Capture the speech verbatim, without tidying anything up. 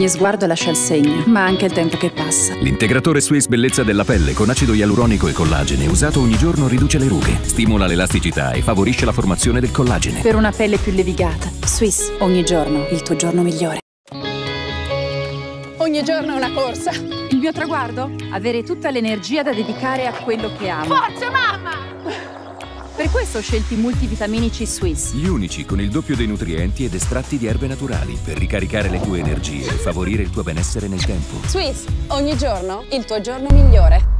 Ogni sguardo lascia il segno, ma anche il tempo che passa. L'integratore Swiss Bellezza della pelle con acido ialuronico e collagene usato ogni giorno riduce le rughe, stimola l'elasticità e favorisce la formazione del collagene. Per una pelle più levigata. Swiss, ogni giorno il tuo giorno migliore. Ogni giorno è una corsa. Il mio traguardo? Avere tutta l'energia da dedicare a quello che amo. Forza, mamma! Per questo ho scelto i multivitaminici Swiss. Gli unici con il doppio dei nutrienti ed estratti di erbe naturali per ricaricare le tue energie e favorire il tuo benessere nel tempo. Swiss, ogni giorno il tuo giorno migliore.